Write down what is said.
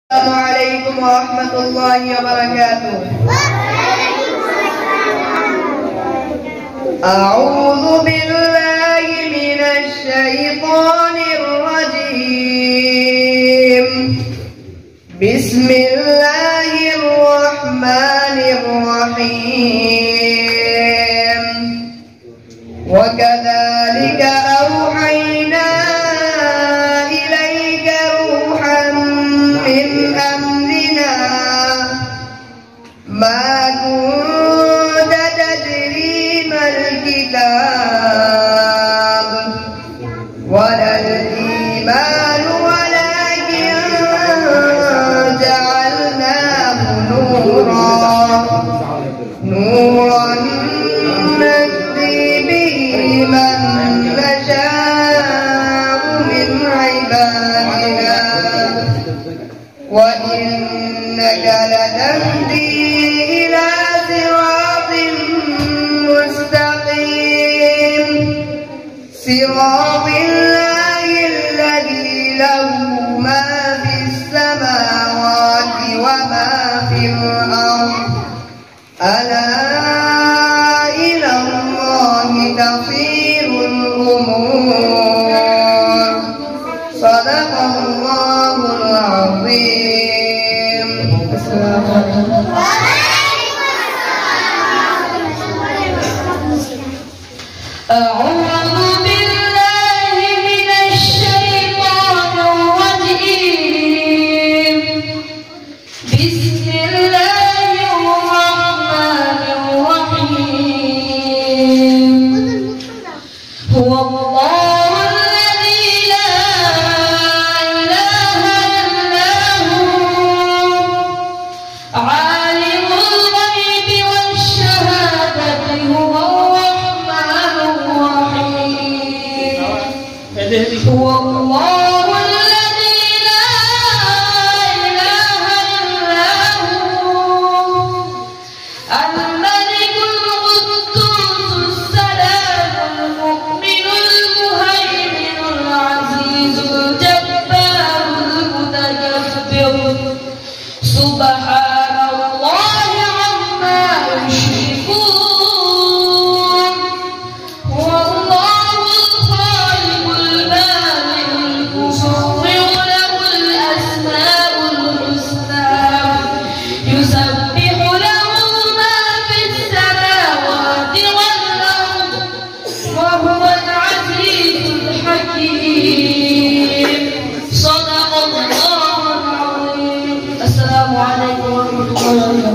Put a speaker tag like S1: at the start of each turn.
S1: السلام عليكم ورحمة الله وبركاته. أعوذ بالله من الشيطان الرجيم. بسم الله الرحمن الرحيم. وكذلك أوحينا إليك روحا من أمرنا ما كنت تدري ما الكتاب ولا الإيمان ولكن جعلناه نورا نهدي به من نشاء من عبادنا وإنك لتهدي إلى صراط مستقيم صراط الله الذي له ما في السماوات وما في الأرض ألا إلى الله تصير الأمور. صدق الله العظيم. السلام عليكم.
S2: أعوذ بالله من الشيطان الرجيم. بسم الله الرحمن الرحيم. هو الله الذي لا إله إلا هو عالم الغيب والشهادة هو الرحمن الرحيم. هو الله الذي لا إله إلا هو الملك القدوس السلام المؤمن المهيمن العزيز الجبار المتكبر سبحان الله عما يشركون. هو الله الخالق البارئ المصور له الأسماء الحسنى يسبح له ما في السماوات والأرض وهو العزيز الحكيم. صدق الله العظيم. السلام عليكم ورحمة الله وبركاته.